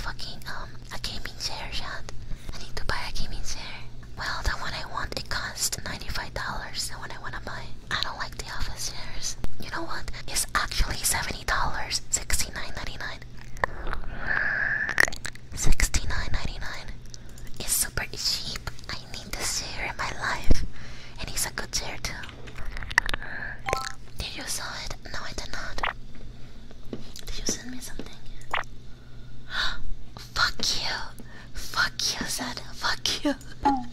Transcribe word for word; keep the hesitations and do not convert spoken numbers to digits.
fucking um a gaming chair, Shad. I need to buy a gaming chair. Well, the one I want, it costs ninety-five dollars. The one I wanna buy. I don't like the office chairs. You know what? It's actually seventy dollars. sixty-nine ninety-nine. sixty-nine ninety-nine. It's super cheap. I need this chair in my life. And it's a good chair too. Did you saw it? No, I did not. Did you send me something? Fuck you. Fuck you, Zed. Fuck you.